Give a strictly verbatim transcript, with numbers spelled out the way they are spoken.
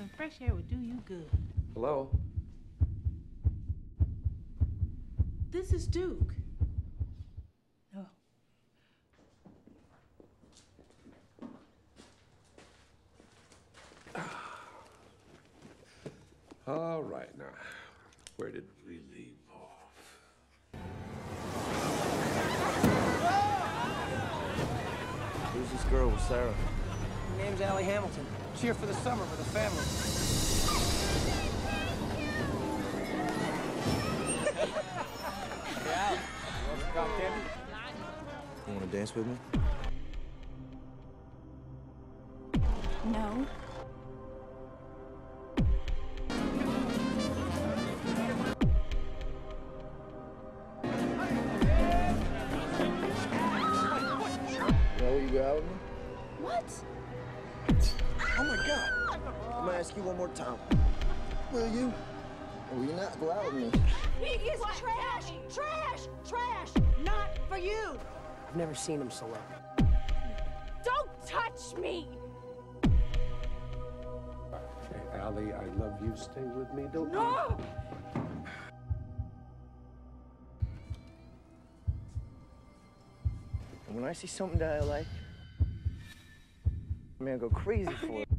Some fresh air would do you good. Hello? This is Duke. Oh. All right, now, where did we leave off? Who's this girl with Sarah? Her name's Allie Hamilton. She's here for the summer with her family. Hey, Allie. You want some cotton candy? You want to dance with me? No. No, you go out with me? What? Oh my God! I'm gonna ask you one more time. Will you? Or will you not go out with me? He is trash! Trash! Trash! Not for you! I've never seen him so low. Don't touch me! Hey, Allie, I love you. Stay with me. Don't. No! And when I see something that I like, I'm gonna go crazy for it.